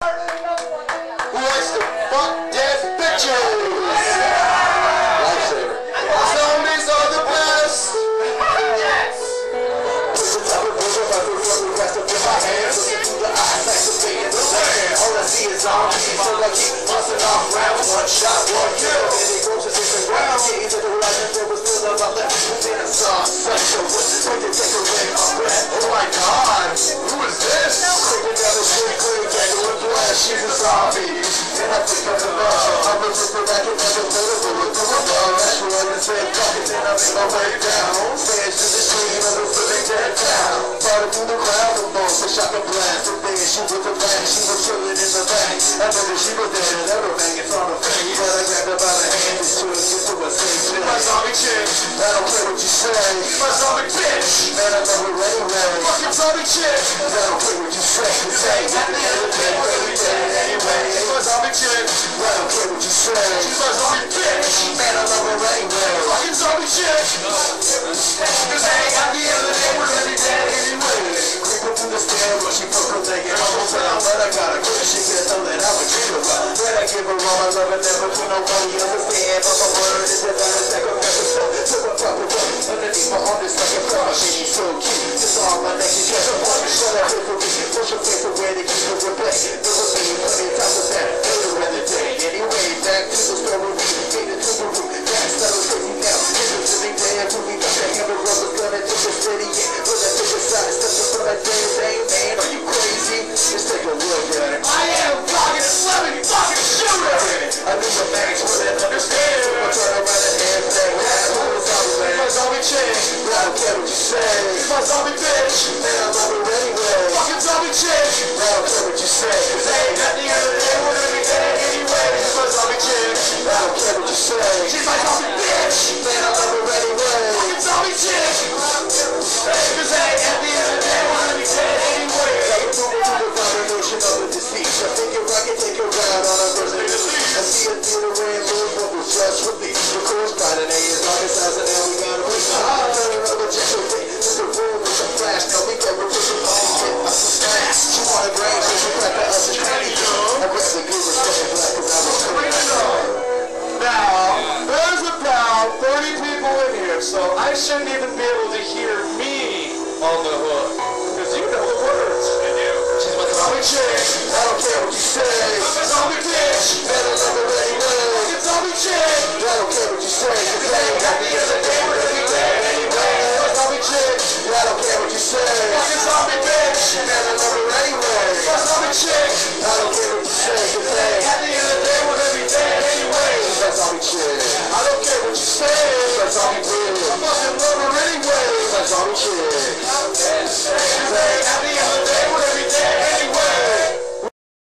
Who likes to fuck dead bitches? Lifesaver. Zombies are the best. Yes. All I see is zombies, so I keep busting off rounds. One shot, one kill. And it goes to the ground. Getting to the legend, there was still about left. Then I saw such a wait to take away my breath. Oh my god, who is this? Taking down the street, clean, tangle flesh. She's a zombie. And I think I'm the best. I'm looking for that and never notable. Look for a love. That's where I can say fucking, then I make my way down. Stands to the street, and I'm living dead down. Started through the crowd, the most, I shot the blast. The thing is, she was a bang, she was chilling in the back. I know that she was dead and ever banging from the face. But I grabbed her by the hand and should get to a safe place. My zombie chick, I don't care what you say. My zombie bitch, man, I know her anyway. Fucking zombie chick, I don't care what you say. Cause I ain't got the other day, baby, dead anyway. My zombie chick, I don't care what you say. She's my zombie bitch, man, I love her anyway. Fucking zombie chick, cause I ain't got the other day, we're gonna be dead anyway. Creeping through the stairs, but she broke her leg and almost down. But I got a good she could know that I would treat her well. When I give her all my love and never do nobody understand. But my word is that I was like a message. So I proper way underneath my arm is like a flower. She's so cute, just all my neck. She just a part of shut up for me. Push her face away to keep her replay. There will be plenty of time for that later in the day. Anyway, back to the story. Made it to the room. That's settled crazy now. It's a living day until we got that hammer rubber gun and take a steady. Yeah, but that bigger side stepping from that day. Man, are you crazy? Just take a look at it. I am fucking a celebrity fucking shooter. I knew the max wouldn't understand. So I turn around and hand say, my zombie chick, I don't care what you say. My zombie bitch, man, I love her anyway. Fucking zombie chick, I don't care what you say. Cause I ain't got the other day, we're gonna be dead anyway. My zombie chick, I don't care what you say. She's my zombie bitch, man, I love her anyway. Fucking zombie chick, cause I ain't got the other day, we're gonna be dead anyway. Of the deceit. I think if I can take her out on a birthday to leave. I see a theater in Louisville was just released. Of course, by the name is August as and now we got a week. I'm another check away. To the room with some flash. Now we go with the body hit up some smash. She wanted brains, so she cracked her up to tranny. I read the good respect black cause I was coming on. Now, there's about 30 people in here, so I shouldn't even be able to hear me on the hook. Cause you know the words. She's my zombie chick, I don't care what you say. I'm a zombie bitch, man, I love her anyway. Fucking zombie chick, I don't care what you say. Cause I ain't got the other day, we're gonna be dead anyway. My zombie chick, I don't care what you say. Fucking zombie bitch, man, I love her anyway. My zombie chick, I don't care what you say. Cause I ain't got the other day, we're gonna be dead anyway. My zombie chick, I don't care what you say. My zombie bitch, I fucking love her anyway. My zombie chick.